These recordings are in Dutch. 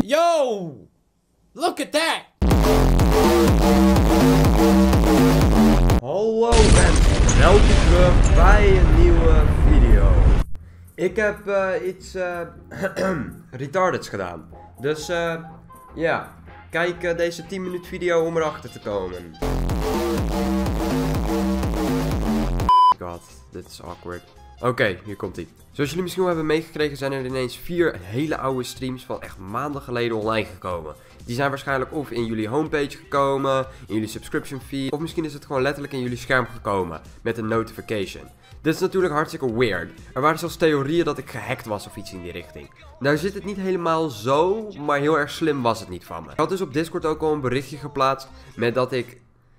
Yo! Look at that! Hallo en welkom terug bij een nieuwe video. Ik heb iets retardeds gedaan. Dus ja, kijk deze 10 minuten video om erachter te komen. God, dit is awkward. Oké, hier komt ie. Zoals jullie misschien wel hebben meegekregen zijn er ineens 4 hele oude streams van echt maanden geleden online gekomen. Die zijn waarschijnlijk of in jullie homepage gekomen, in jullie subscription feed, of misschien is het gewoon letterlijk in jullie scherm gekomen met een notification. Dit is natuurlijk hartstikke weird. Er waren zelfs theorieën dat ik gehackt was of iets in die richting. Nou zit het niet helemaal zo, maar heel erg slim was het niet van me. Ik had dus op Discord ook al een berichtje geplaatst met dat ik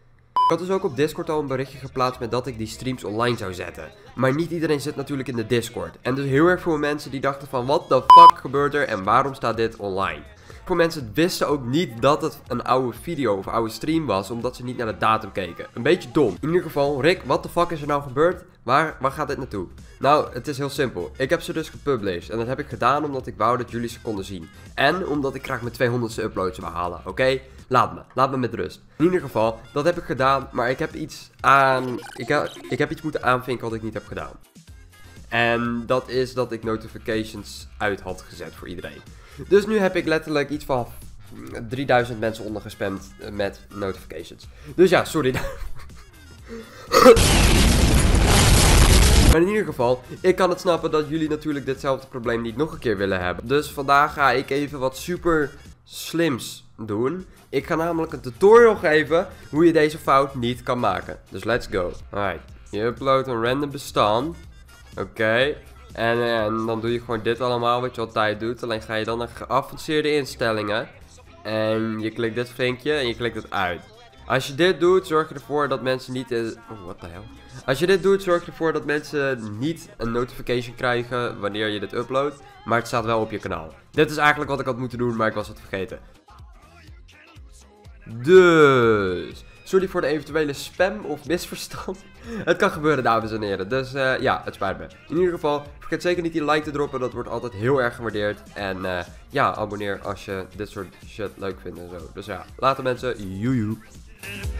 die streams online zou zetten. Maar niet iedereen zit natuurlijk in de Discord. En dus heel erg veel mensen die dachten van what the fuck gebeurt er en waarom staat dit online? Veel mensen wisten ook niet dat het een oude video of oude stream was, omdat ze niet naar de datum keken. Een beetje dom. In ieder geval, Rick, what the fuck is er nou gebeurd? Waar gaat dit naartoe? Nou, het is heel simpel. Ik heb ze dus gepublished. En dat heb ik gedaan omdat ik wou dat jullie ze konden zien. En omdat ik graag mijn 200ste uploads wil halen, oké? Laat me met rust. In ieder geval, dat heb ik gedaan, maar ik heb iets moeten aanvinken wat ik niet heb gedaan. En dat is dat ik notifications uit had gezet voor iedereen. Dus nu heb ik letterlijk iets van 3000 mensen ondergespamd met notifications. Dus ja, sorry. Maar in ieder geval, ik kan het snappen dat jullie natuurlijk ditzelfde probleem niet nog een keer willen hebben. Dus vandaag ga ik even wat super slims doen. Ik ga namelijk een tutorial geven hoe je deze fout niet kan maken. Dus let's go. Alright, je uploadt een random bestand. Oké. En dan doe je gewoon dit allemaal wat je altijd doet. Alleen ga je dan naar geavanceerde instellingen. En je klikt dit vinkje en je klikt het uit. Als je dit doet, zorg je ervoor dat mensen niet... what the hell? Als je dit doet, zorg je ervoor dat mensen niet een notification krijgen wanneer je dit uploadt. Maar het staat wel op je kanaal. Dit is eigenlijk wat ik had moeten doen, maar ik was het vergeten. Dus... sorry voor de eventuele spam of misverstand. Het kan gebeuren, dames en heren. Dus ja, het spijt me. In ieder geval, vergeet zeker niet die like te droppen. Dat wordt altijd heel erg gewaardeerd. En ja, abonneer als je dit soort shit leuk vindt en zo. Dus ja, later mensen. Joejoe.